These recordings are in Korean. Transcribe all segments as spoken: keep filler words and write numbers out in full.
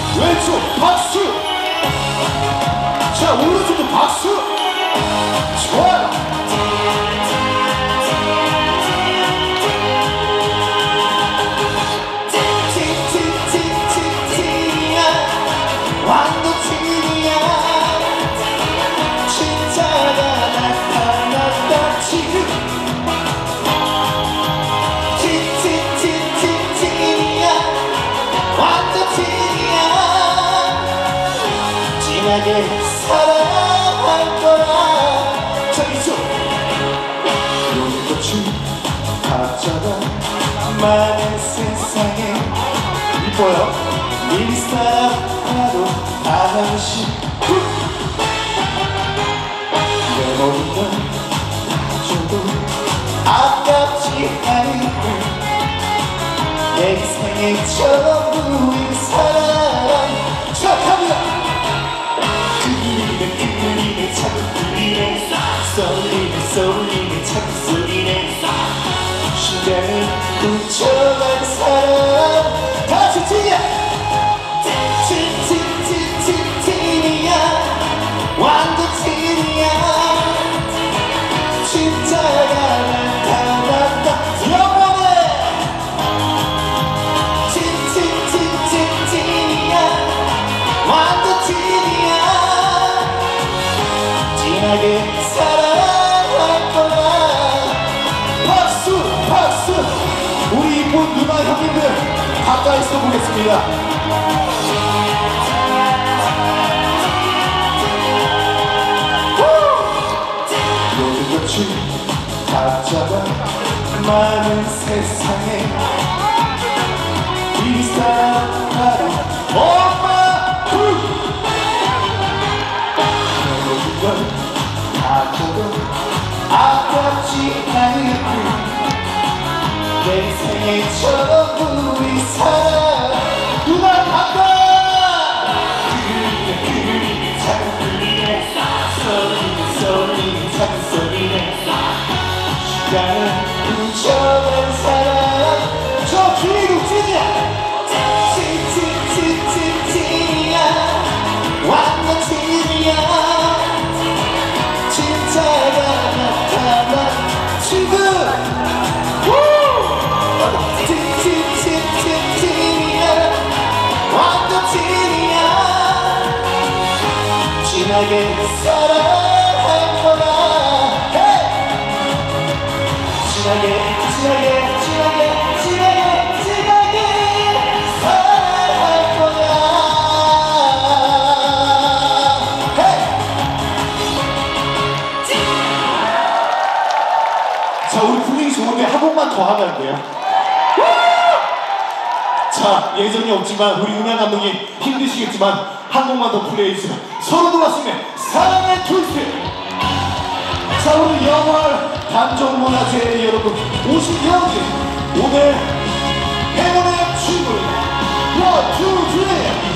왼쪽 박수. 자, 오른쪽도 박수. 좋아요. 찐찐찐찐찐찐이야. 완전 찐이야. 진짜가 나타났다 지금. 찐찐찐찐찐이야. 완전 찐이야. 진하게 사랑할 거야. 자, 이쪽 용꽃이 가짜가 많은 세상에 이뻐요. 밀사람 하루 하나씩 내 머리가 조금 아깝지 않은 내 인생의 전부인 사람. 자, 갑니다. 그리네 그리네 자꾸 그리네 쏠리네 쏠리네 자꾸 쏠리네 심장을 훔쳐간 사람. 다시 찐이야. 찐찐찐찐찐이야. 완전 찐이야. 진짜가 나타났다 영원해. 찐찐찐찐찐이야. 완전 찐이야. 진하게 사랑할 거야. 박수 박수. 우리 이쁜 누나 형님들 가까이서 보겠습니다. 모든 것이 가짜가 많은 세상에 이 사람 하루 엄마 후. 모든 걸 가져도 아깝지 않은 내 인생의 전부인 사람. 누나 가까. 그리네 그리네 자꾸 그리네 쏠리네 쏠리네 자꾸 쏠리네 시간을 훔쳐간 사람. 저 주인공 찐이야. 찐찐찐찐찐이야. 완전 찐이야. 진짜가 나타나 지금. 찐찐찐찐찐이야. 완전 찐이야. 진하게 사랑할 거야. 진하게 진하게 진하게 진하게 진하게 사랑할 거야. 자, 우리 분위기 좋은데 한 번만 더 하면 안 돼요? 자, 예정이 없지만 우리 은하 감독님 힘드시겠지만 한 곡만 더 플레이해주시면 서로 돌아서면 사랑의 트위스트. 자, 우리 영월 단종문화제 여러분 오신 여러분 오늘 행운의 주인공 원, 투, 쓰리.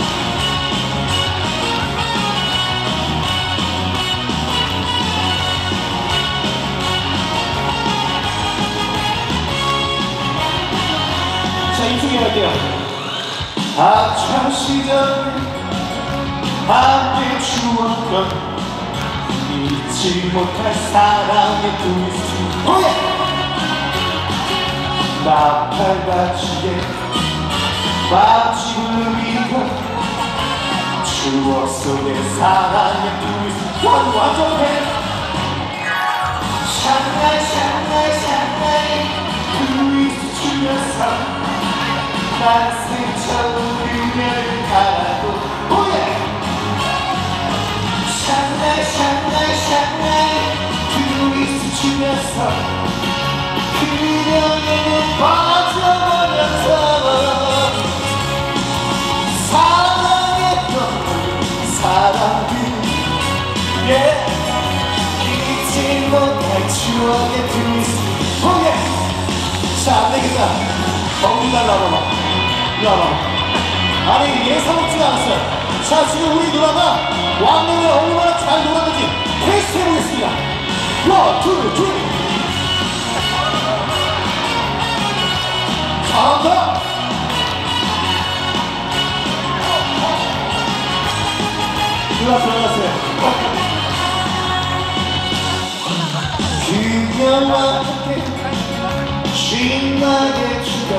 이쪽에 갈게요. 학창시절 함께 추웠던 잊지 못할 사랑의 트위스트. 오예! 나팔바지에 밥집을 위한 추억 속의 사랑의 트위스트. 완전 해. 샹하이 샹하이 샹하이 트위스트 추면서 난생처럼 그녀를 가라고. 오예! 샹하이 샹하이 샹하이 트위스트 추면서 그녀에게 빠져버려서 사랑했던 사람들. 예! 잊지 못할 추억의 트위스트. 오예! 자, 안되겠다. 엉덩이 날라와봐. 아니, 예사롭지가 않았어요. 자, 지금 우리 누나가 왕년에 얼마나 잘 놀았는지 테스트 해보겠습니다. 원, 투, 쓰리. 잘한다. 들어갔어요, 들어갔어요. 그녀와 함께 신나게 추던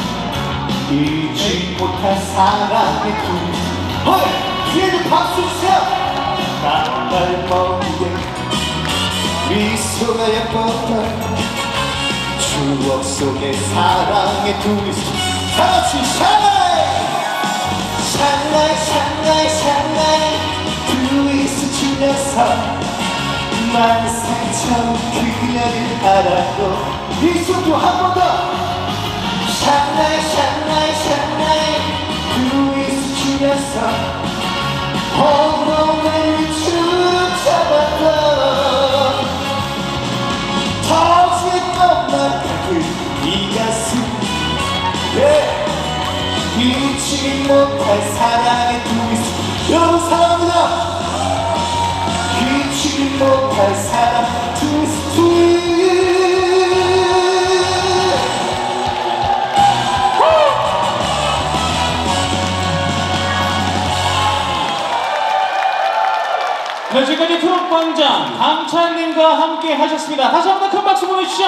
잊지 못할 사랑의 꿈. 헐! 뒤에도 박수 주세요! 나날 먹이게 미소가 예뻤던 추억 속의 사랑의 둘이서 다같이 샹하이! 샹하이 샹하이 샹하이 둘이서 주면서 만상처럼 그녀를 알았고 이 손도 한 번 더! 샹하이 샹하이 샹하이 둘이서 주면서 온몸을 춤잡았던 터질 것만 같은 이 가슴 네. 잊지 못할 사랑의 둘이서 여러분 사랑합니다. 잊지 못할 사랑 둘이서 둘 네, 지금까지 트롯광장 강찬님과 함께 하셨습니다. 다시 한번 큰 박수 보내주시죠.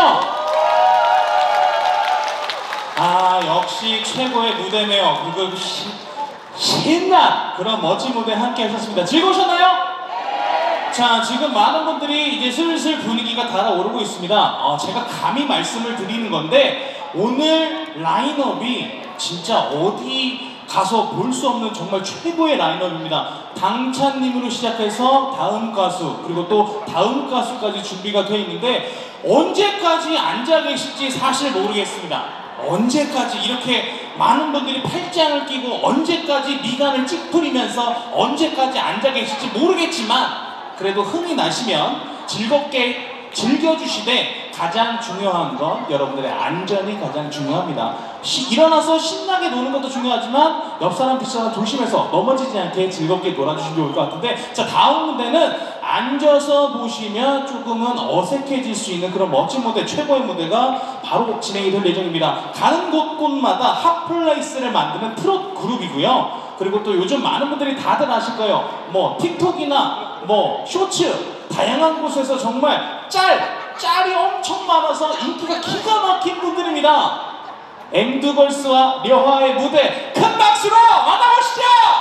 아, 역시 최고의 무대네요. 그리고 시, 신나 그런 멋진 무대 함께 하셨습니다. 즐거우셨나요? 자, 지금 많은 분들이 이제 슬슬 분위기가 달아오르고 있습니다. 어, 제가 감히 말씀을 드리는 건데 오늘 라인업이 진짜 어디 가서 볼 수 없는 정말 최고의 라인업입니다. 당찬님으로 시작해서 다음 가수 그리고 또 다음 가수까지 준비가 되어 있는데 언제까지 앉아 계실지 사실 모르겠습니다. 언제까지 이렇게 많은 분들이 팔짱을 끼고 언제까지 미간을 찌푸리면서 언제까지 앉아 계실지 모르겠지만 그래도 흥이 나시면 즐겁게 즐겨주시되 가장 중요한 건 여러분들의 안전이 가장 중요합니다. 시, 일어나서 신나게 노는 것도 중요하지만 옆 사람 뒷 사람 조심해서 넘어지지 않게 즐겁게 놀아주시면 좋을 것 같은데 자 다음 무대는 앉아서 보시면 조금은 어색해질 수 있는 그런 멋진 무대 최고의 무대가 바로 진행이 될 예정입니다. 가는 곳곳마다 핫플레이스를 만드는 트롯 그룹이고요. 그리고 또 요즘 많은 분들이 다들 아실 거예요. 뭐 틱톡이나 뭐 쇼츠 다양한 곳에서 정말 짤! 짤이 엄청 많아서 인기가 기가 막힌 분들입니다. 엠두걸스와 려화의 무대 큰 박수로 만나보시죠!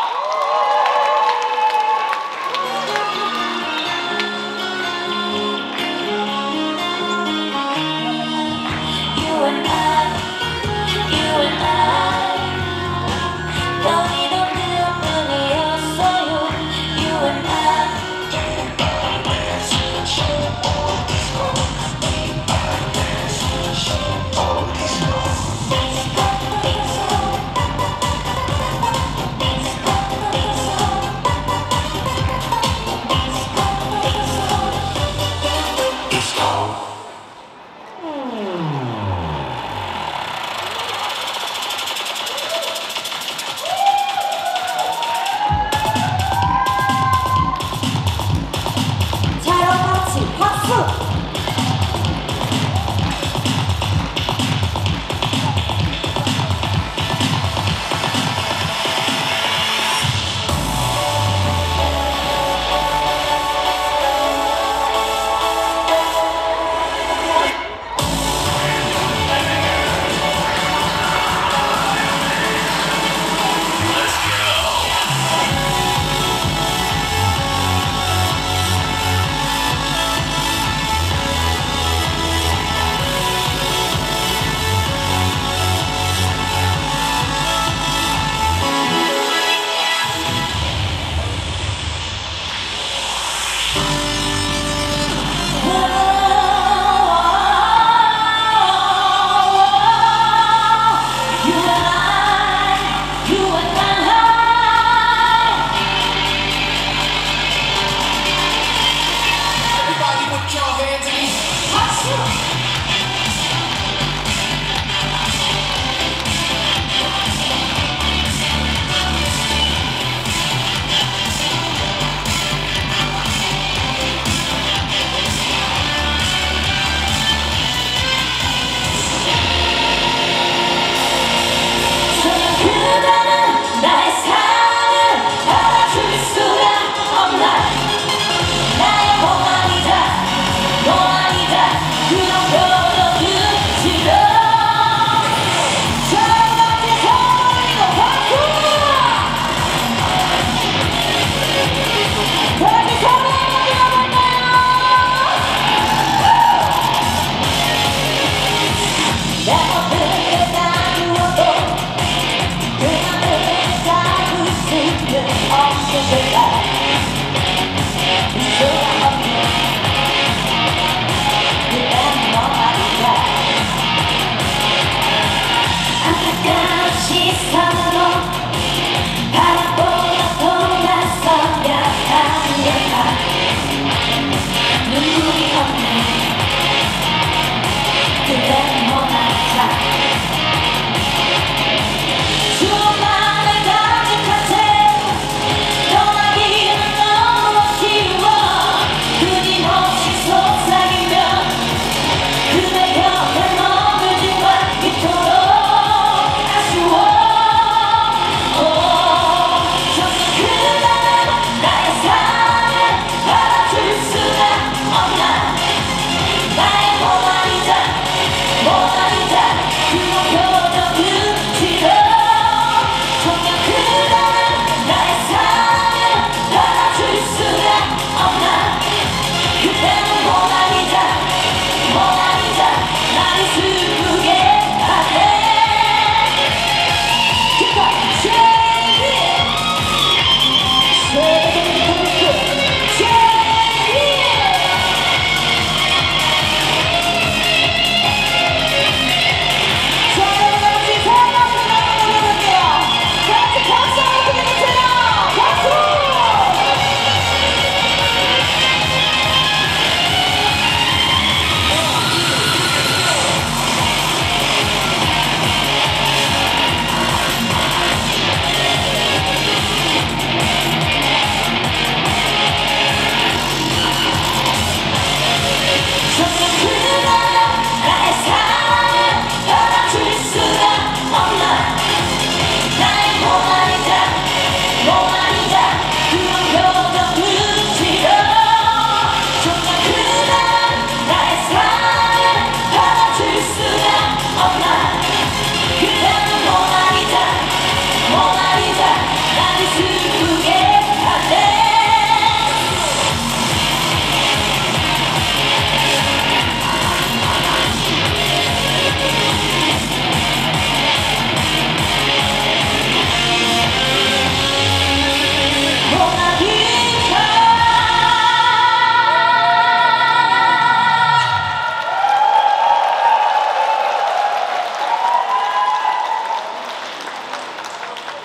You and I, you and I 너희도 그뿐이었어요. You and I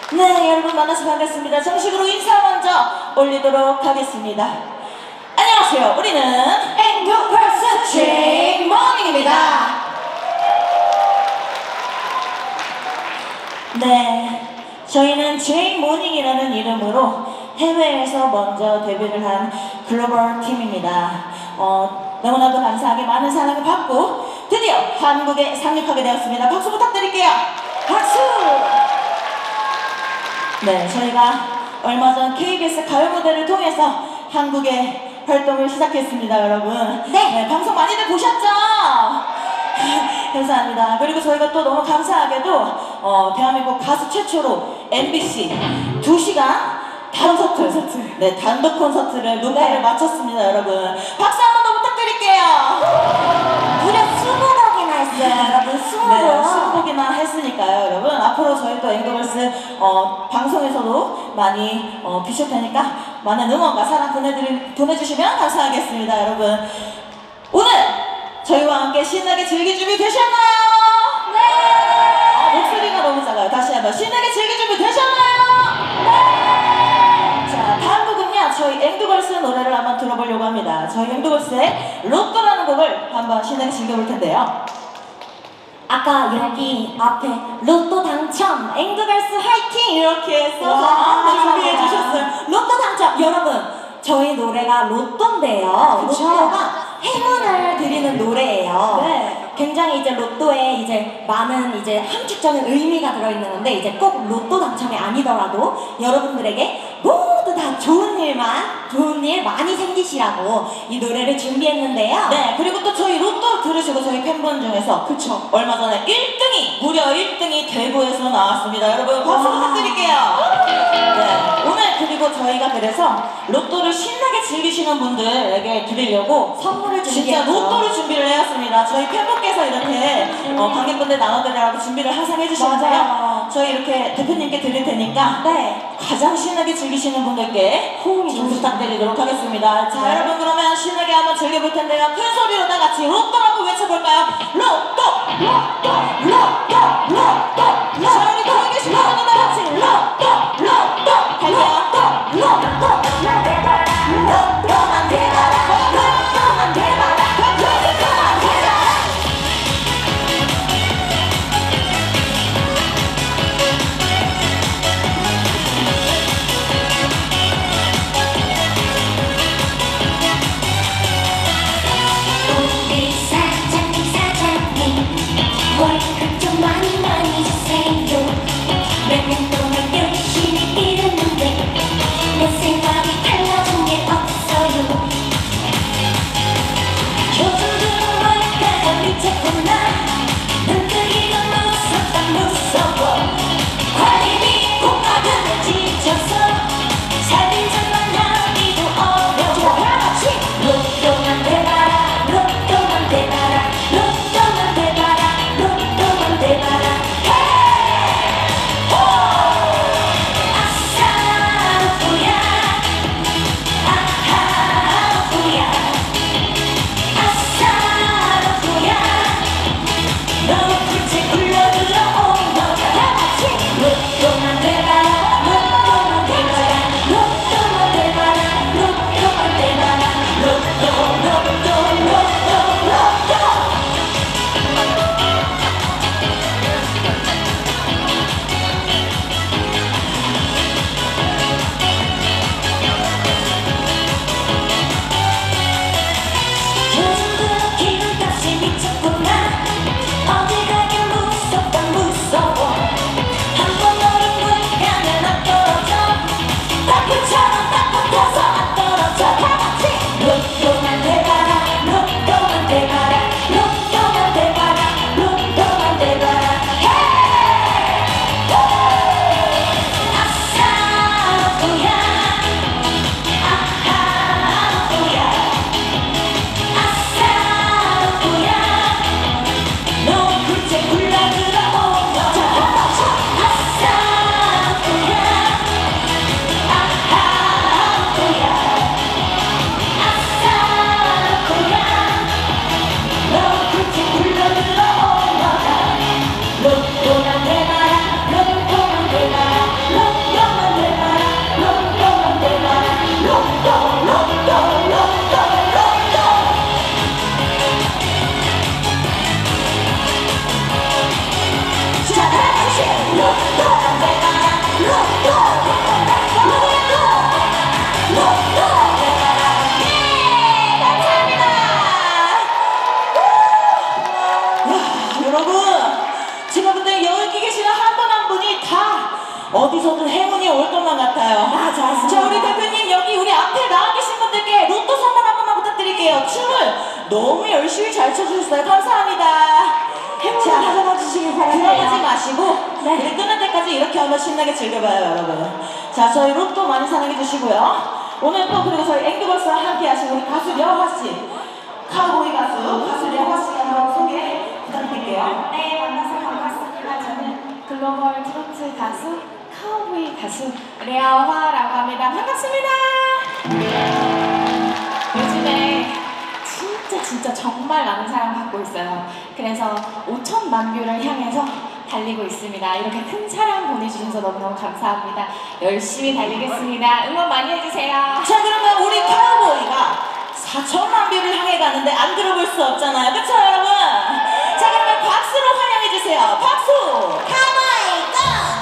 네, 여러분 만나서 반갑습니다. 정식으로 인사 먼저 올리도록 하겠습니다. 안녕하세요. 우리는 앵두걸스 제이모닝입니다. 네, 저희는 제이모닝이라는 이름으로 해외에서 먼저 데뷔를 한 글로벌 팀입니다. 어, 너무나도 감사하게 많은 사랑을 받고 드디어 한국에 상륙하게 되었습니다. 박수 부탁드릴게요. 박수! 네, 저희가 얼마 전 케이비에스 가요 무대를 통해서 한국에 활동을 시작했습니다, 여러분. 네, 네 방송 많이들 보셨죠? 감사합니다. 그리고 저희가 또 너무 감사하게도 어, 대한민국 가수 최초로 엠비씨 두 시간 콘서트, 콘서트. 네, 단독 콘서트를 녹화를 네. 마쳤습니다, 여러분. 박수 한 번 더 부탁드릴게요. 무려 스무 곡이나 했어요, 여러분. 스무 곡. 네, 스무 곡이나 했으니까요, 여러분. 앞으로 저희 또 앵두걸스 어, 방송에서도 많이 어, 비칠 테니까 많은 응원과 사랑 보내드리, 보내주시면 감사하겠습니다, 여러분. 오늘 저희와 함께 신나게 즐길 준비 되셨나요? 네! 아, 목소리가 너무 작아요. 다시 한번 신나게 즐길 준비 되셨나요? 네! 자, 다음 곡은요, 저희 앵두걸스 노래를 한번 들어보려고 합니다. 저희 앵두걸스의 로또라는 곡을 한번 신나게 즐겨볼 텐데요. 아까 여기 앞에 로또 당첨, 앵두걸스 화이팅! 이렇게 써서 준비해 주셨어요. 로또 당첨! 여러분, 저희 노래가 로또인데요. 그쵸? 로또가 행운을 드리는 노래예요. 네. 굉장히 이제 로또에 이제 많은 이제 함축적인 의미가 들어있는 건데, 이제 꼭 로또 당첨이 아니더라도 여러분들에게 모두 다 좋은 일만, 좋은 일 많이 생기시라고 이 노래를 준비했는데요. 네, 그리고 또 저희 로또 들으시고 저희 팬분 중에서 그쵸, 얼마 전에 일 등이, 무려 일 등이 대구에서 나왔습니다. 여러분 박수 부탁드릴게요. 네, 오늘 그리고 저희가 그래서 로또를 신나게 즐기시는 분들에게 드리려고 선물을 진짜 로또를 준비를 해왔습니다. 저희 팬분께서 이렇게 어, 관객분들 나눠드리라고 준비를 항상 해주시는데요. 저희 이렇게 대표님께 드릴 테니까 네, 가장 신나게 즐기시는 분들께 호응이 좀 부탁드리도록 하겠습니다. 자, 네. 여러분 그러면 신나게 한번 즐겨볼 텐데요. 큰 소리로 다 같이 로또라고 외쳐볼까요? 로또! 로또! 로또! 로또! 로또! 자, 우리 거기 계신 분들 다 같이 로또! 로또! 갈게요. 로또! 로또! 로또만 대봐라! 로또만 대봐라! 로또만 대봐라! 우리 사장님 사장님 월급 좀 많이 많이 주세요. 매년 어디서든 행운이 올 것만 같아요. 맞아. 자, 우리 대표님 여기 우리 앞에 나와 계신 분들께 로또 선물 한 번만 부탁드릴게요. 춤을 너무 열심히 잘 춰주셨어요. 감사합니다. 행운을 가져가 주시길 바랍니다. 들어가지 마시고 네. 우리 끝날 때까지 이렇게 한번 신나게 즐겨봐요, 여러분. 자, 저희 로또 많이 사랑해 주시고요. 오늘 또 그리고 저희 앵두걸스와 함께 하신 우리 가수 려화 씨, 카우보이 가수 가수 려화 씨 한번 소개 부탁드릴게요. 네, 만나서 반갑습니다. 저는 글로벌 트로트 가수 카우보이 가수 려화라고 합니다. 반갑습니다. 요즘에 진짜 진짜 정말 많은 사랑 받고 있어요. 그래서 오천만 뷰를 향해서 달리고 있습니다. 이렇게 큰 사랑 보내주셔서 너무너무 감사합니다. 열심히 달리겠습니다. 응원 많이 해주세요. 자, 그러면 우리 카우보이가 사천만 뷰를 향해 가는데 안 들어볼 수 없잖아요. 그쵸, 여러분? 자, 그러면 박수로 환영해주세요. 박수! 카우보이 고!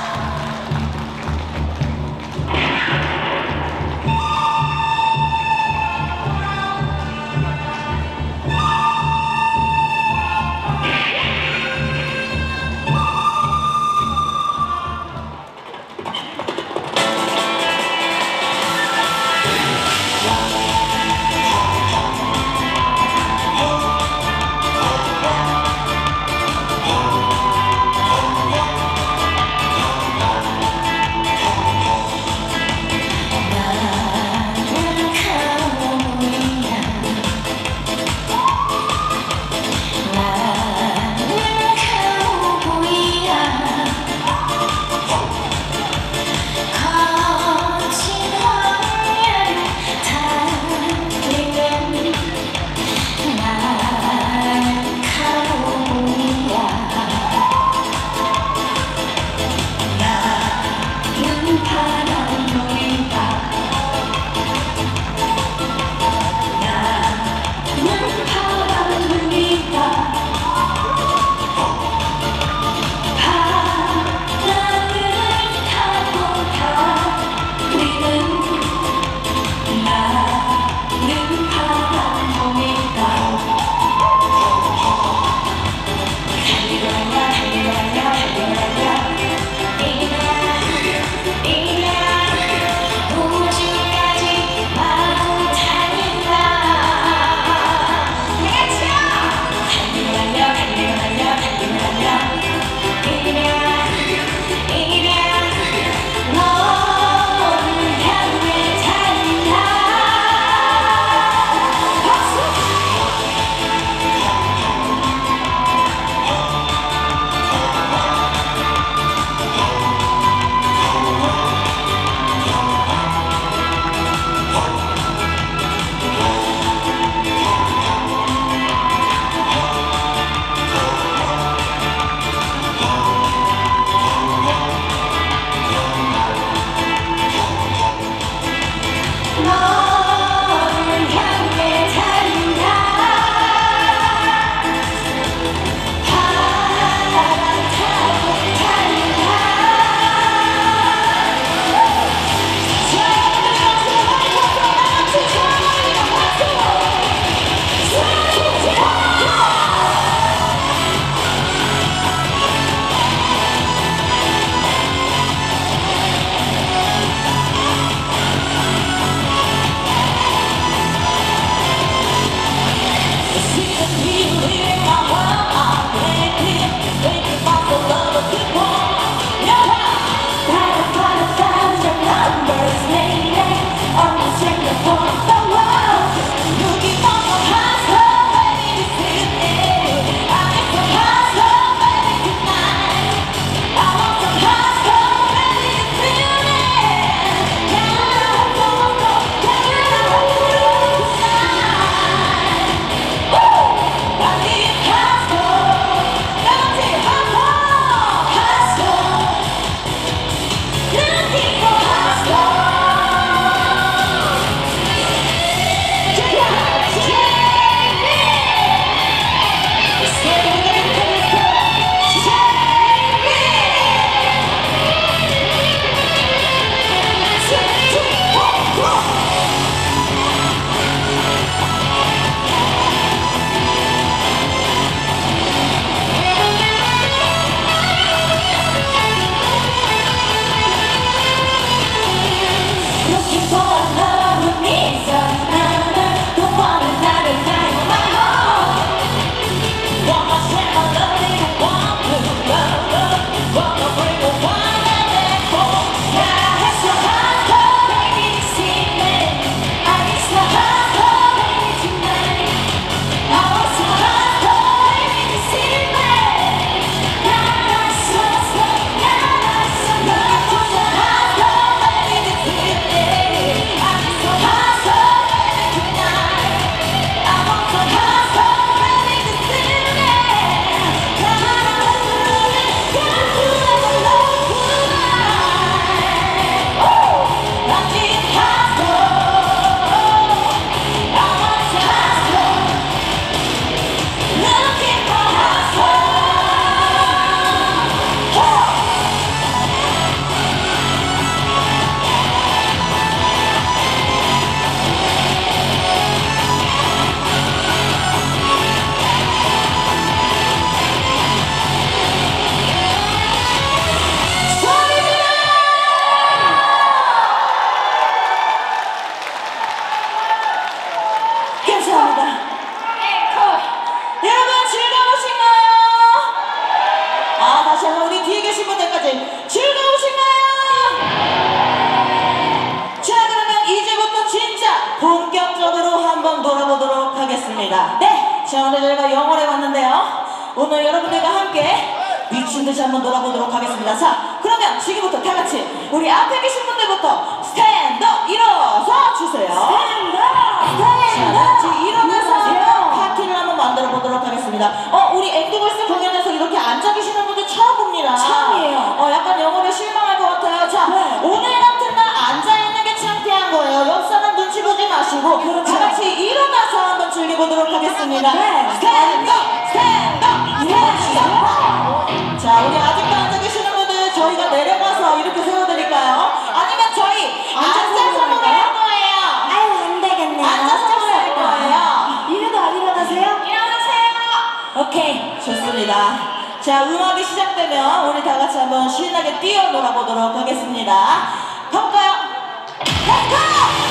오늘 여러분들과 함께 미친듯이 한번 놀아보도록 하겠습니다. 자, 그러면 지금부터 다 같이 우리 앞에 계신 분들부터 스탠드업 일어서 주세요. 스탠드업! 스탠드업! 자, 일어나서 파티를 한번 만들어 보도록 하겠습니다. 어, 우리 앵두걸스 공연에서 이렇게 앉아 계시는 분들 처음 봅니다. 처음이에요. 어, 약간 영어를 실망할 것 같아요. 자, 네. 오늘 같은 날 앉아있는 게 창피한 거예요. 옆 사람 눈치 보지 마시고 그렇죠. 다 같이 일어나서 한번 즐겨보도록 하겠습니다. 네. 스탠드업! 스탠드업! 스탠드업! 자, 우리 아직도 앉아 계시는 분들 저희가 내려가서 이렇게 세워드릴까요? 아니면 저희 앉아서 노래할 거예요. 아유, 안 되겠네요. 앉아서 노래할 거예요. 이래도 안 일어나세요? 일어나세요. 오케이, 좋습니다. 자, 음악이 시작되면 우리 다 같이 한번 신나게 뛰어 놀아보도록 하겠습니다. 가볼까요? Let's go!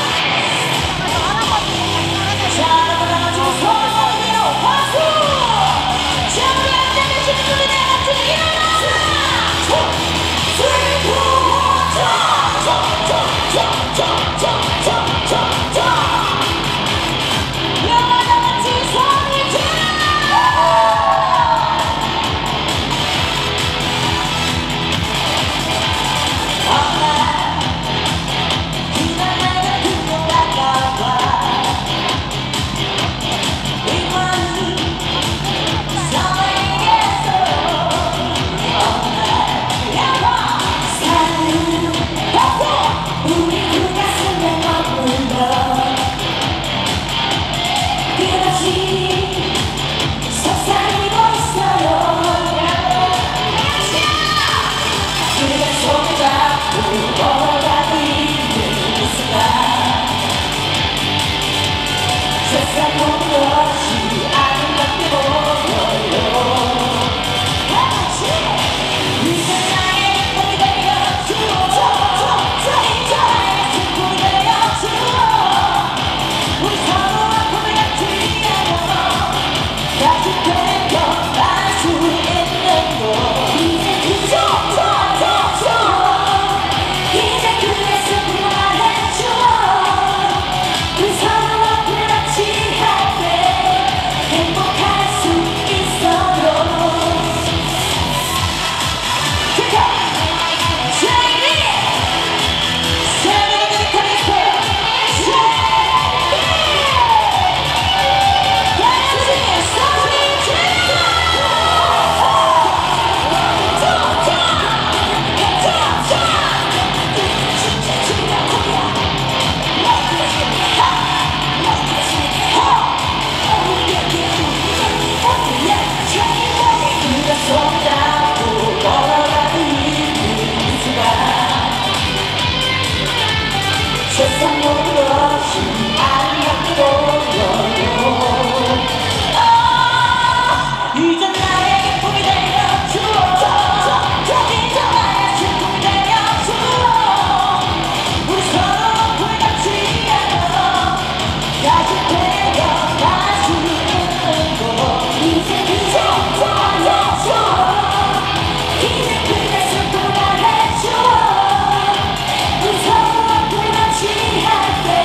자, 여러분 다 같이 손을 위로 박수! 자, 우리 앉아 계시는 분들 다 같이 일어나서! three, two, one, jump! jump, jump, jump, jump, jump, jump, jump! 여러분 다 같이 손을 들어! 이제 그대 손 하나 해줘. 우리 서로 불같이 할 때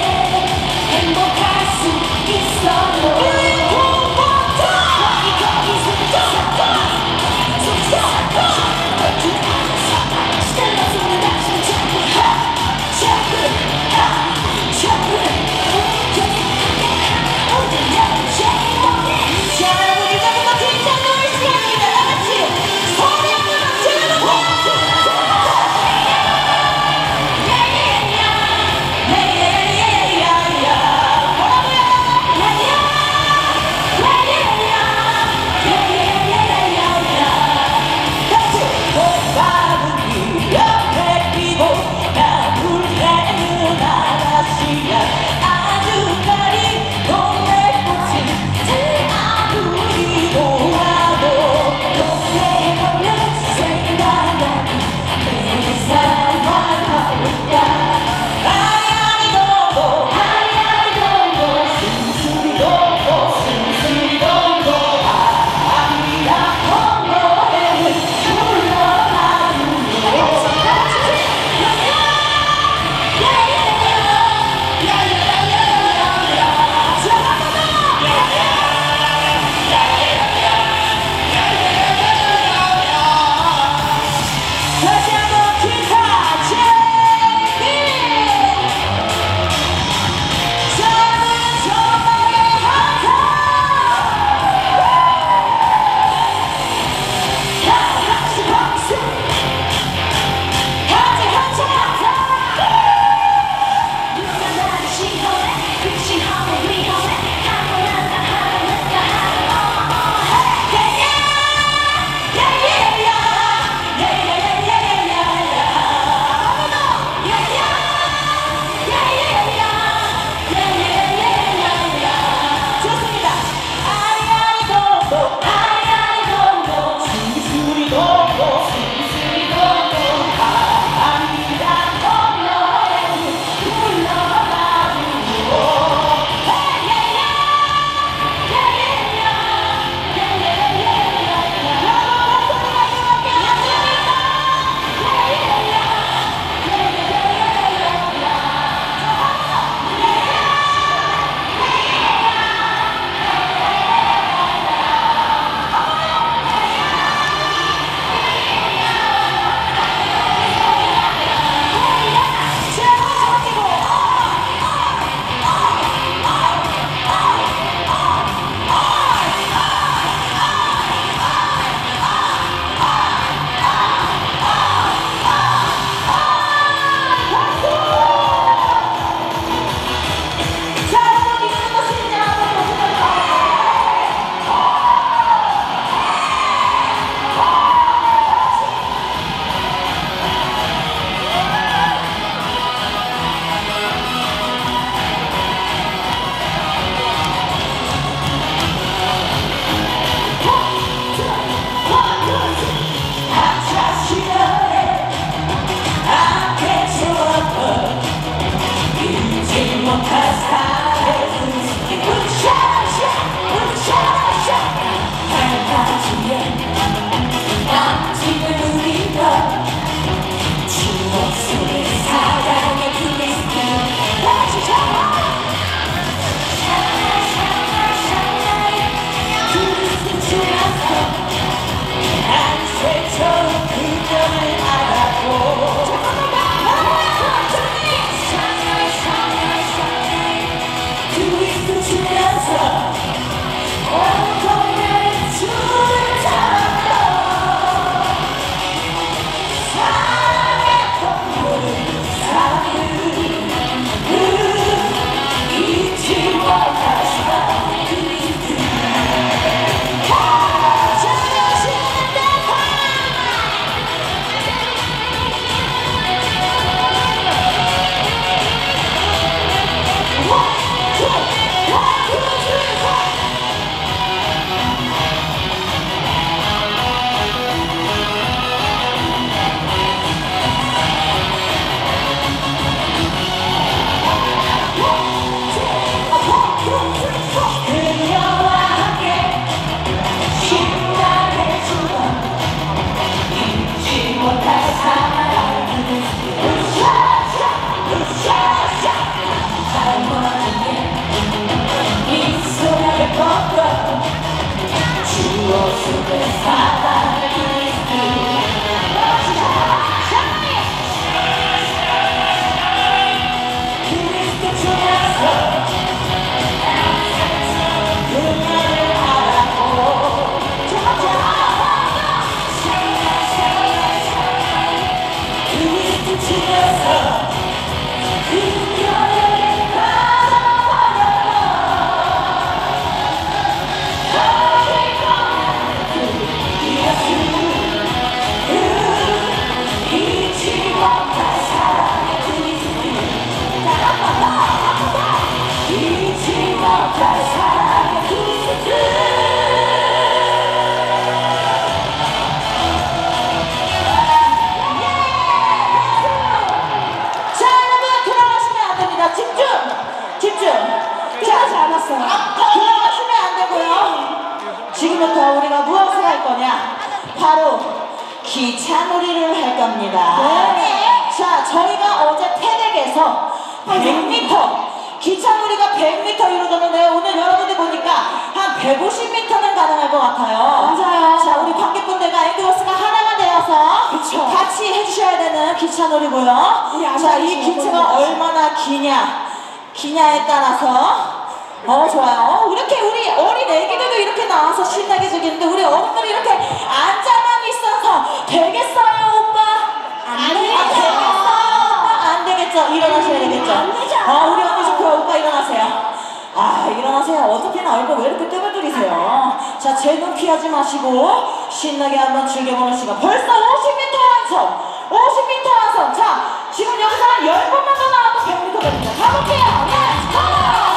집중! 집중! 끝나지 않았어요. 들어가시면 안 되고요. 지금부터 우리가 무엇을 할 거냐? 바로 기차놀이를 할 겁니다. 네. 자, 저희가 어제 태백에서 백 미터 기차놀이가 백 미터 이루어졌는데 오늘 여러분들 보니까 한 백오십 미터는 가능할 것 같아요. 맞아요. 자, 우리 관객분들과 앵글버스가 하나가 되어서 그쵸. 같이 해주셔야 되는 기차놀이고요. 우리 자, 아저씨 이 기차가 해보는 얼마나 기냐 기냐에 따라서 어 좋아요. 이렇게 우리 어린 애기들도 이렇게 나와서 신나게 즐기는데 우리 어른들이 이렇게 앉아만 있어서 되겠어요, 오빠? 안 아, 되겠죠. 되겠어요, 오빠? 안 되겠죠. 일어나셔야 되겠죠. 안 되죠. 어, 우리 언니 좋고요. 오빠 일어나세요. 아, 일어나세요. 어떻게나 얼굴 왜 이렇게 뜨문뜨리세요? 자, 제 눈 피하지 마시고 신나게 한번 즐겨보는 시간. 벌써 오십 미터 완성! 오십 미터 완성! 자, 지금 여기서 한 열 번만 더 나와도 백 미터 됩니다. 가볼게요. 렛츠 고!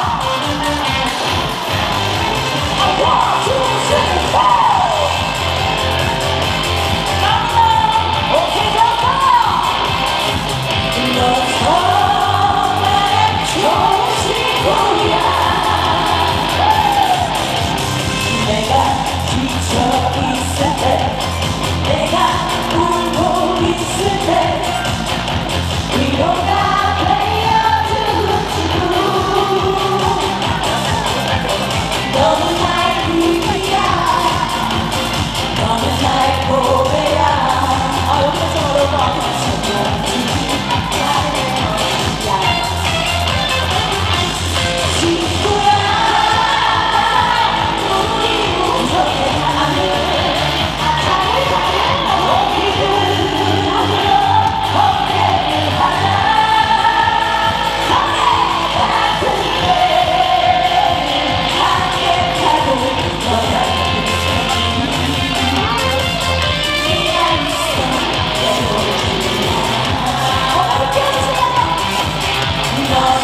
One, two, three, four! 오케이, 좋았어! 너 정말 좋은 친구야. 내가 지쳐 있을 때, 내가 울고 있을 때, 위로가 되어주는 친구. 너는 나의 비비야, 너는 나의 고배야. 아, 여기가 좀 어려운 거 같아. 친구야, 우리 우정의 하늘, 아차를 가는 너희들 하늘로 건배를 하자. 선배 같은데 함께 타고 너가 네가 있어 외로움이야. 어머니 깨워주세요. 너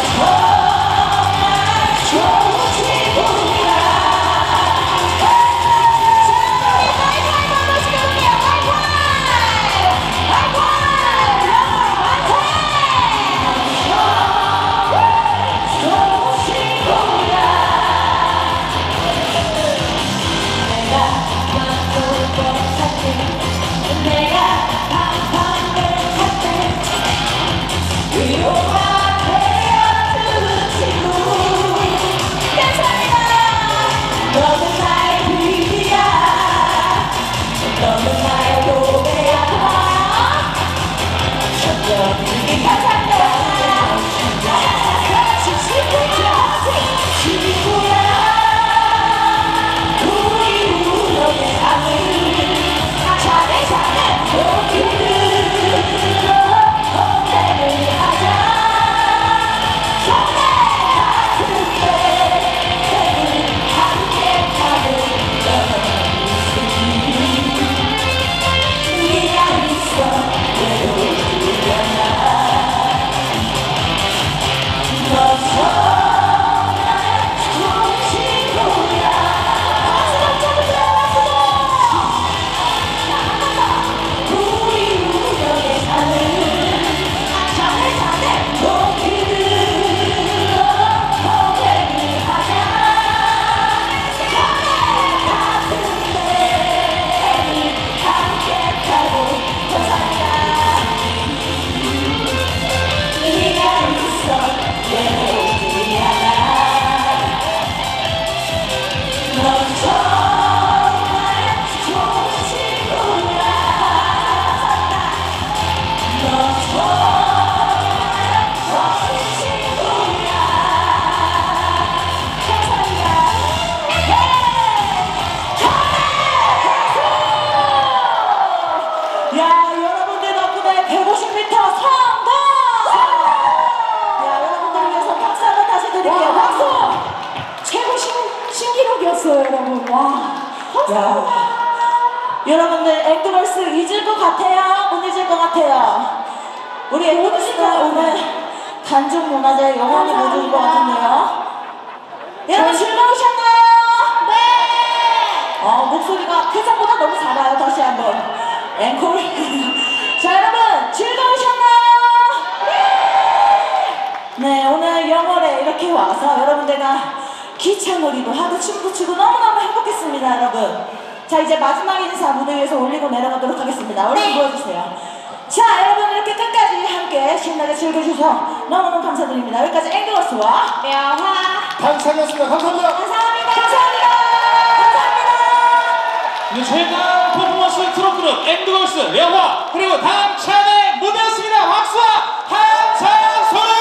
정말 좋은 친구야. 자, 우리 하이파이브 한번 시켜볼게요. 하이파이브! 하이파이브! 하이파이브! 좋은 친구야. 내가 바쁠 것 같아. 내가 바쁜 것 같아. 위로가 되어주는 친구. 감사합니다. 너는 나의 비비야, 너는 나의 고배야. 감사합니다. 친구야, 친구야, 우리 우정의 하늘, 잘해 잘해 여기들로 건배를 하자. 선배 같은데 함께 타고 네가 있어 외로우지 않아. 너 정말 좋은 친구야. 박수 한번 쳐주세요. 박수. 우리 우정의 하늘, 잘해 잘해 여기들로 건배를 하자. 선배 같은데 함께 타고 감사합니다. 네가 있어 외로우지 않아. 넌 정말 좋은 친구야. 넌 정말 좋은 친구야. 감사합니다. 야, 여러분들 덕분에 백오십 미터 성공! 야, 여러분들 위해서 박수 한번 다시 드릴게요. 박수! 최고 신, 신기록이었어요, 여러분. 와. 야, 여러분들 앵글걸스 잊을 것 같아요? 못 잊을 것 같아요? 우리 앵글걸스가 오늘 단중문화재 영원히 못 잊을 것 같은데요? 여러분 즐거우셨나요? 네! 어, 목소리가 회장보다 너무 작아요. 다시 한번 앵콜. 자, 여러분 즐거우셨나요? 네! 네, 오늘 영월에 이렇게 와서 여러분들과 기차놀이도 하고 춤도 추고 너무너무 행복했습니다, 여러분. 자, 이제 마지막 인사 무대 위에서 올리고 내려가도록 하겠습니다. 얼른 네. 보여주세요. 자, 여러분 이렇게 끝까지 함께 신나게 즐겨주셔서 너무너무 감사드립니다. 여기까지 앵글러스와 명화 감사합니다. 감사합니다. 감사합니다. 감사합니다. 감사합니다. 네, 최강 퍼포먼스 트롯 그룹 앵글러스 영화 그리고 당찬의 무대였습니다. 박수와 함성 소리!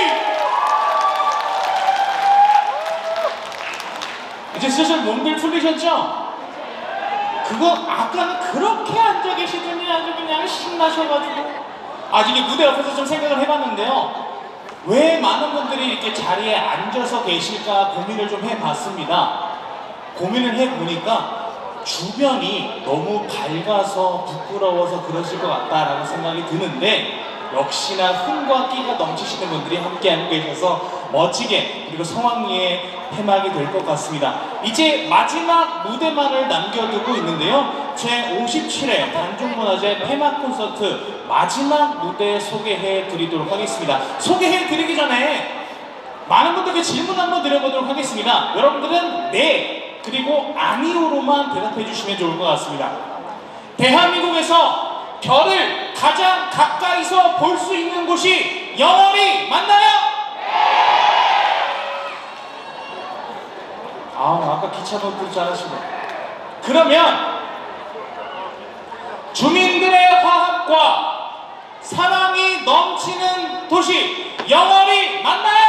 이제 슬슬 몸들 풀리셨죠? 그거 아까는 그렇게 앉아 계시더니 아주 그냥 신나셔가지고 아직 무대 옆에서 좀 생각을 해봤는데요. 왜 많은 분들이 이렇게 자리에 앉아서 계실까 고민을 좀 해봤습니다. 고민을 해보니까 주변이 너무 밝아서 부끄러워서 그러실 것 같다라는 생각이 드는데 역시나 흥과 끼가 넘치시는 분들이 함께하고 계셔서 멋지게 그리고 성황리에 폐막이 될 것 같습니다. 이제 마지막 무대만을 남겨두고 있는데요. 제오십칠 회 단종문화제 폐막 콘서트 마지막 무대 소개해 드리도록 하겠습니다. 소개해 드리기 전에 많은 분들께 질문 한번 드려보도록 하겠습니다. 여러분들은 네 그리고 아니오로만 대답해 주시면 좋을 것 같습니다. 대한민국에서 별을 가장 가까이서 볼 수 있는 곳이 영월이 맞나요? 아, 아까 기차 노트 잘하시네. 그러면 주민들의 화합과 사랑이 넘치는 도시 영월이 맞나요?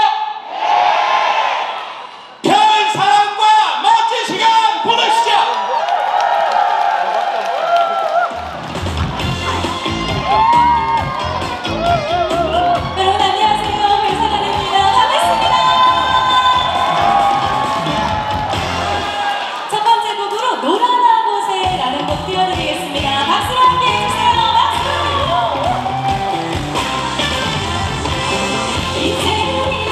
별 사랑과 멋진 시간 보내시죠. 여러분 안녕하세요. 별사랑입니다. 반갑습니다. 첫 번째 곡으로 노라나 곳에라는 곡 띄워드리겠습니다. 박수로 함께 해주세요. 박수! 이제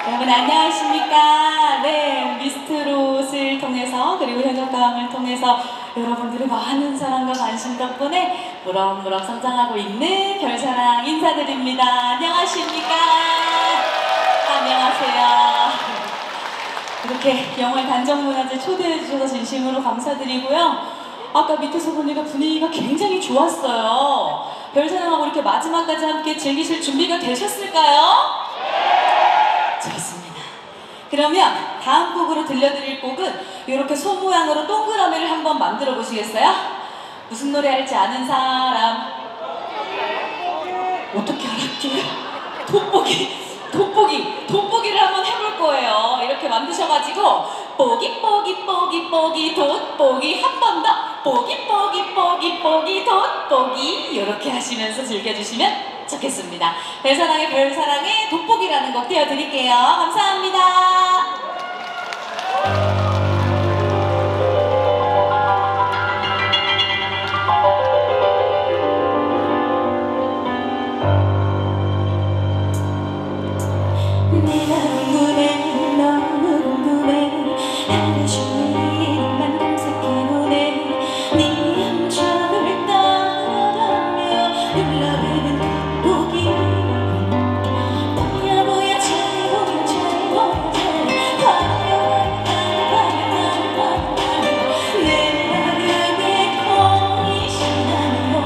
여러분 안녕하십니까? 네, 미스트롯을 통해서 그리고 현역가왕을 통해서 여러분들의 많은 사랑과 관심 덕분에 무럭무럭 성장하고 있는 별사랑 인사드립니다. 안녕하십니까? 안녕하세요. 이렇게 영월 단정문화제 초대해 주셔서 진심으로 감사드리고요. 아까 밑에서 보니까 분위기가 굉장히 좋았어요. 별사랑하고 이렇게 마지막까지 함께 즐기실 준비가 되셨을까요? 좋습니다. 그러면 다음 곡으로 들려드릴 곡은 이렇게 소 모양으로 동그라미를 한번 만들어 보시겠어요? 무슨 노래 할지 아는 사람? 어떻게 알았지? 돋보기! 돋보기! 돋보기를 한번 해볼 거예요. 이렇게 만드셔가지고 뽀기 뽀기 뽀기 뽀기 돋보기 한 번 더 뽀기 뽀기 뽀기 뽀기 돋보기 이렇게 하시면서 즐겨주시면 좋겠습니다. 별사랑의 별사랑의 돋보기라는 곡 띄워드릴게요. 감사합니다. 내가 궁금해 너무 궁금해 하루 종일만 검색해보네 네 함정을 따라가며 흘러가는 돋보기 보여 보여 잘 보여 잘 보여 잘 과연 과연 과연 내 마음에 거리시나요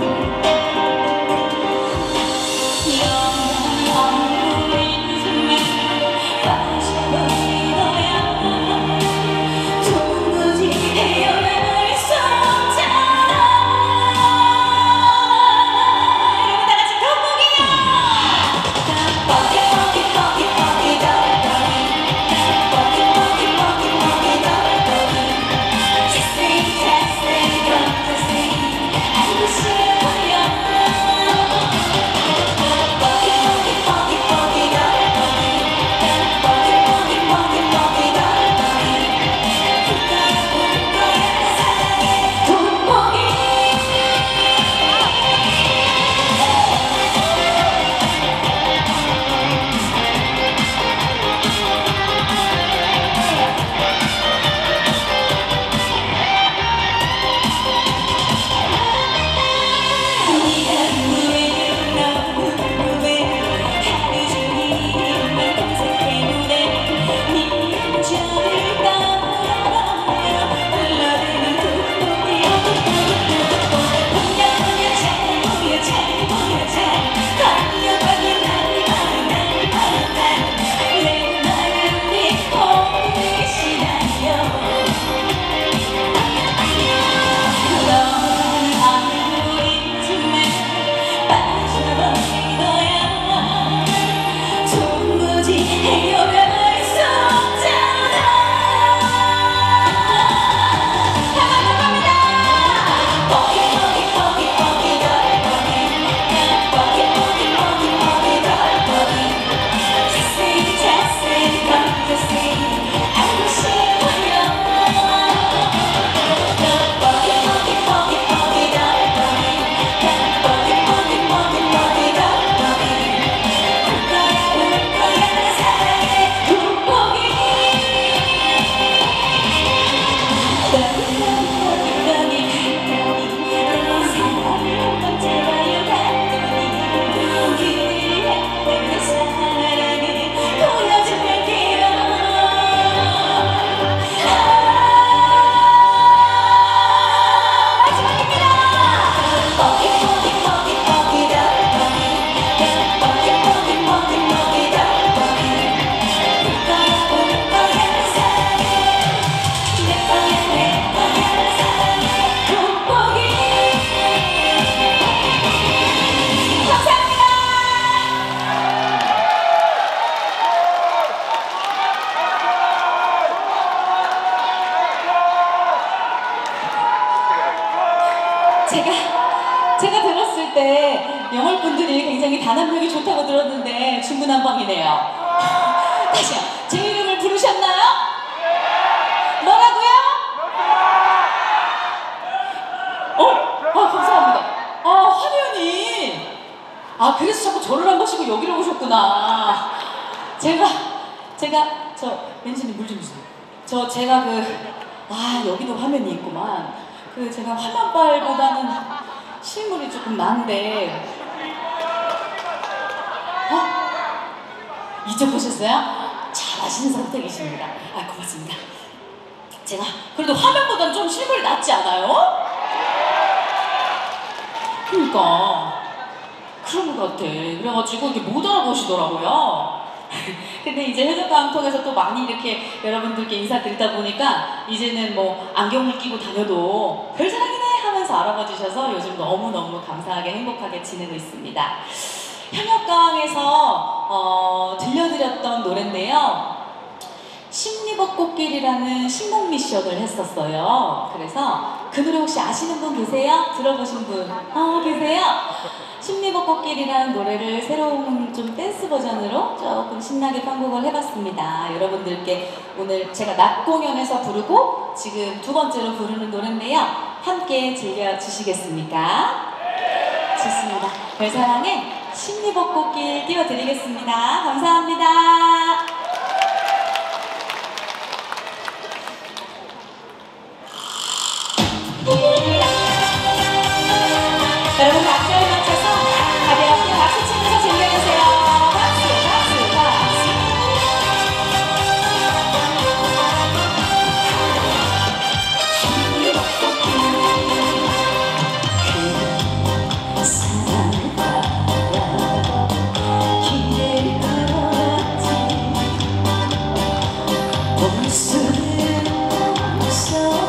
제가 제가 들었을 때 영월 분들이 굉장히 단합력이 좋다고 들었는데 중구난방이네요. 다시요. 제 이름을 부르셨나요? 뭐라고요? 어? 아 감사합니다. 아 화면이 아 그래서 자꾸 저를 안 보시고 여기를 오셨구나. 제가 제가 저 매니저님 물 좀 주세요. 저 제가 그 아 여기도 화면이 있구만. 그 제가 화면빨보다는 실물이 조금 난데. 어? 이쪽 보셨어요? 잘하시는 선택이십니다. 아 고맙습니다. 제가 그래도 화면보다는 좀 실물이 낫지 않아요? 그러니까 그런 것 같아. 그래가지고 이게 못 알아보시더라고요. 근데 이제 해적강 통해서 또 많이 이렇게 여러분들께 인사드리다 보니까 이제는 뭐 안경을 끼고 다녀도 별사랑이네 하면서 알아봐 주셔서 요즘 너무너무 감사하게 행복하게 지내고 있습니다. 현역강에서 어, 들려드렸던 노래인데요. 심리벚꽃길이라는 신곡 미션을 했었어요. 그래서 그 노래 혹시 아시는 분 계세요? 들어보신 분? 어 계세요? 심리벚꽃길이라는 노래를 새로운 좀 댄스 버전으로 조금 신나게 편곡을 해봤습니다. 여러분들께 오늘 제가 낮 공연에서 부르고 지금 두 번째로 부르는 노래인데요. 함께 즐겨주시겠습니까? 좋습니다. 별사랑의 심리벚꽃길 띄워드리겠습니다. 감사합니다. 여러분 박자에 맞춰서 가볍게 박수 치면서 즐겨주세요. 박수 박수 박수. 그 사랑을 따라 길을 걸었지. 봄수는 없어.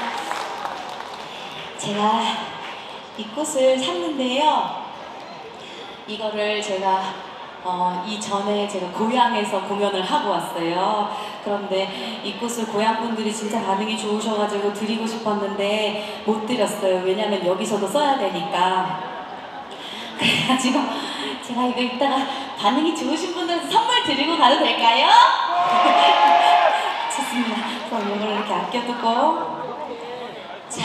제가 이 꽃을 샀는데요. 이거를 제가 어, 이전에 제가 고향에서 공연을 하고 왔어요. 그런데 이 꽃을 고향 분들이 진짜 반응이 좋으셔가지고 드리고 싶었는데 못 드렸어요. 왜냐면 여기서도 써야 되니까. 그래가지고 제가 이거 이따가 반응이 좋으신 분들한테 선물 드리고 가도 될까요? 좋습니다. 그럼 이걸 이렇게 아껴두고, 자,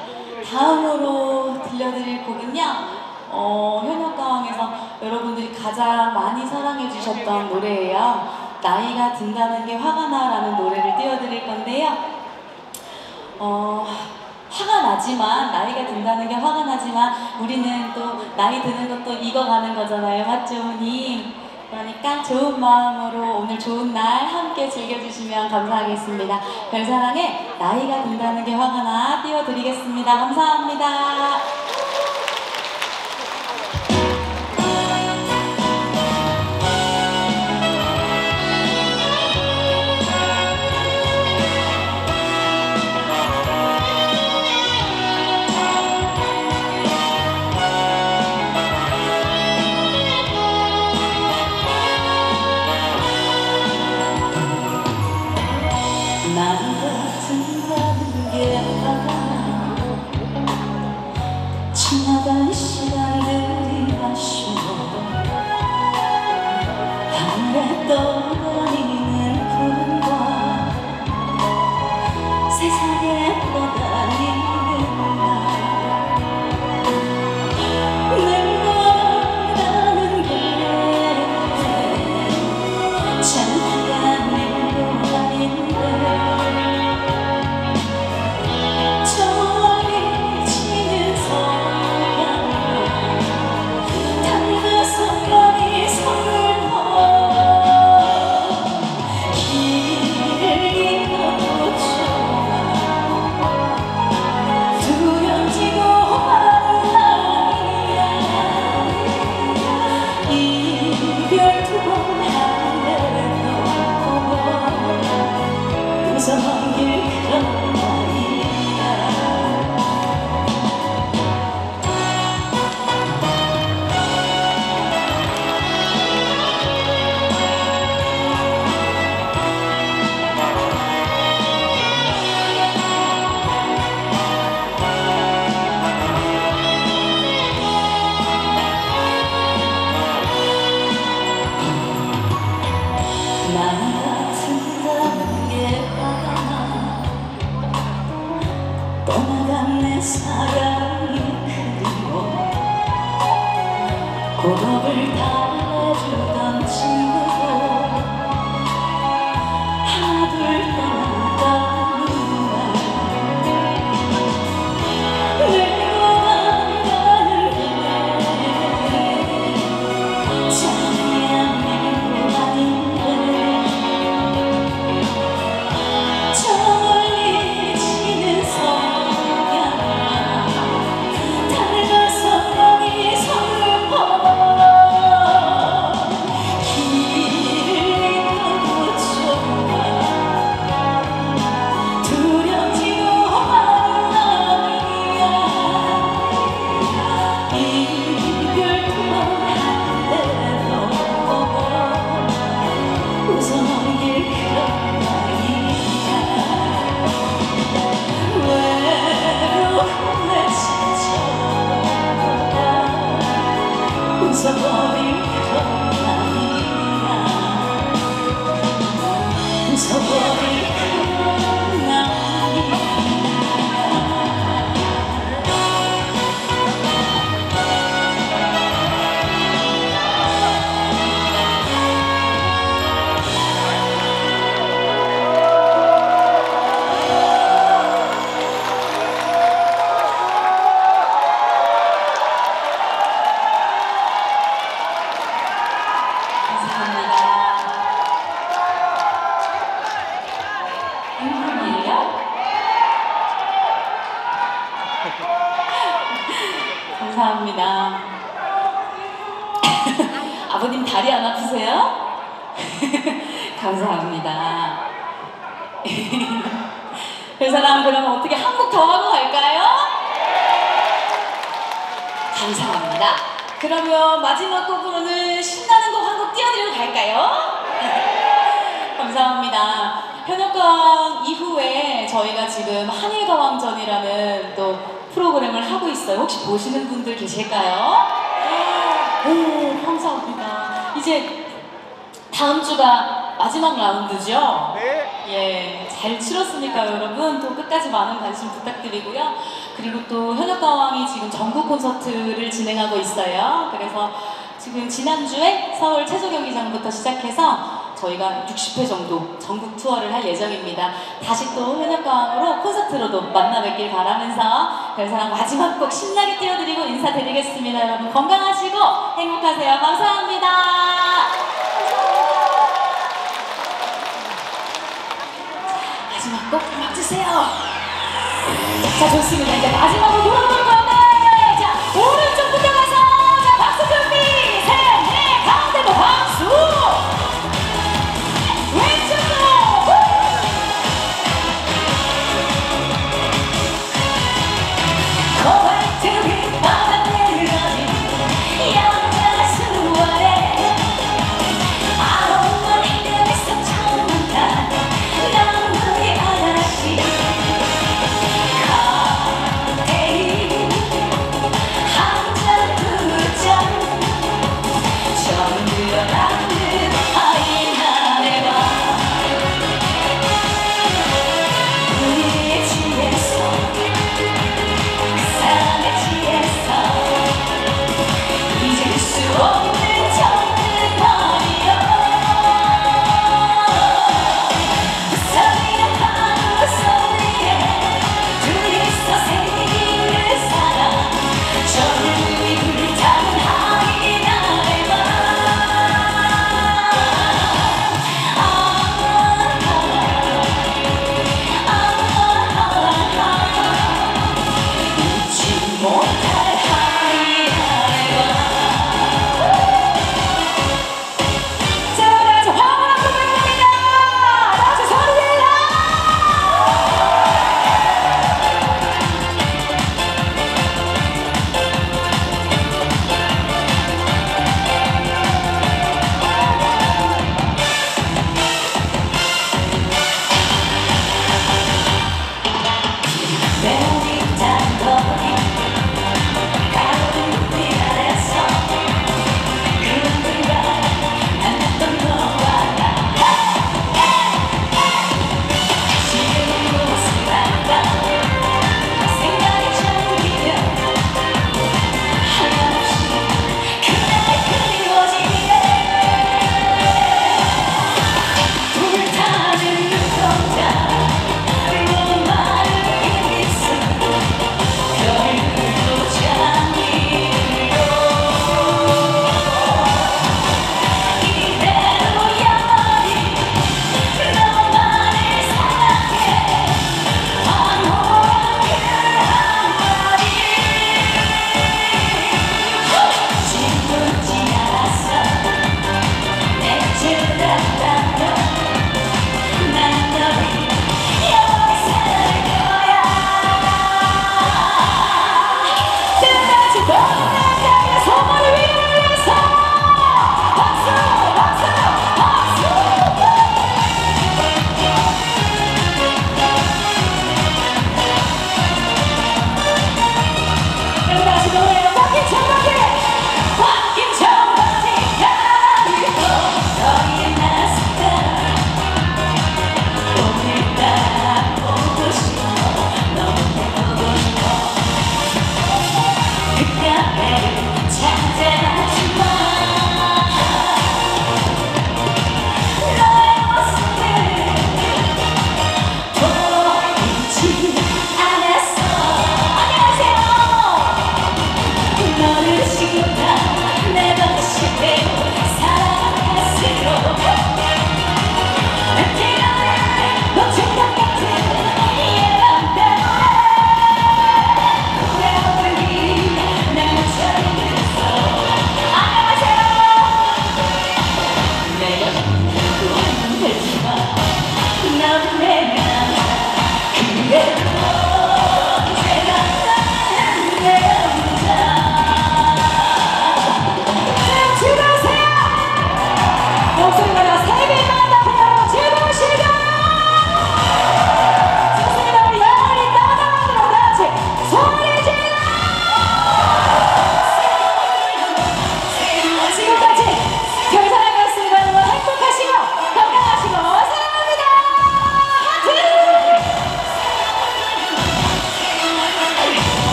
다음으로 들려드릴 곡은요, 어, 현역가왕에서 여러분들이 가장 많이 사랑해주셨던 노래예요. 나이가 든다는 게 화가 나 라는 노래를 띄워드릴 건데요. 어, 화가 나지만, 나이가 든다는 게 화가 나지만 우리는 또 나이 드는 것도 익어가는 거잖아요. 맞죠, 어머니? 그러니까 좋은 마음으로 오늘 좋은 날 함께 즐겨주시면 감사하겠습니다. 별사랑에 나이가 든다는 게 화가 나 띄워드리겠습니다. 감사합니다. 지나간 시간들이 아쉬워 하늘에 떠다니는 구름과 세상에 떠다니는 나 늙어가는 길에 잠깐 일도 아닌데 떠나간 내 사랑이 그리워 고독을 달래주던 친구도 하나둘 떠나가는구나 늙어간다는 길에 찬양 일도 아닌데 저 멀리 지는 성 웃어버릴 그런 날이야 웃어버릴 그런 날이야 감사합니다. 아버님 다리 안 아프세요? 감사합니다. 그 사람 그러면 어떻게 한 곡 더 하고 갈까요? 감사합니다. 그러면 마지막 곡으로는 신나는 곡 한 곡 띄워드리고 갈까요? 감사합니다. 현역가왕 이후에 저희가 지금 한일가왕전이라는 또 프로그램을 하고 있어요. 혹시 보시는 분들 계실까요? 오, 감사합니다. 이제 다음 주가 마지막 라운드죠? 네. 예, 잘 치렀으니까요, 여러분. 또 끝까지 많은 관심 부탁드리고요. 그리고 또 현역가왕이 지금 전국 콘서트를 진행하고 있어요. 그래서 지금 지난주에 서울 체조경기장부터 시작해서 저희가 육십 회 정도 전국 투어를 할 예정입니다. 다시 또 현역가왕으로 콘서트로도 만나 뵙길 바라면서 별사랑 마지막 곡 신나게 띄워드리고 인사드리겠습니다. 여러분 건강하시고 행복하세요. 감사합니다. 마지막 곡 음악 주세요. 자, 좋습니다. 이제 마지막으로 돌아볼 건데, 자, 오른쪽부터 가서, 자, 박수 준비! 셋, 넷, 가운데도 박수! 왼쪽도! 코발트빛 바다 내려진 영원한 수월에 아로만 해변에서 처음 만난 나무의 아가씨. 가대이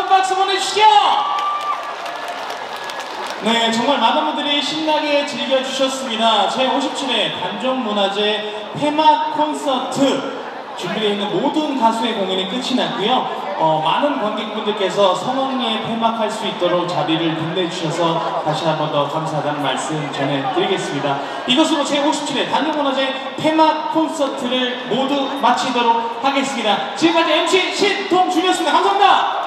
박수 보내주시죠. 네, 정말 많은 분들이 신나게 즐겨주셨습니다. 제오십칠 회 단종문화제 폐막 콘서트 준비되어 있는 모든 가수의 공연이 끝이 났고요. 어, 많은 관객분들께서 성황리에 폐막할 수 있도록 자리를 빛내주셔서 다시 한 번 더 감사하다는 말씀 전해드리겠습니다. 이것으로 제오십칠 회 단종문화제 폐막 콘서트를 모두 마치도록 하겠습니다. 지금까지 엠씨 신동준이었습니다. 감사합니다.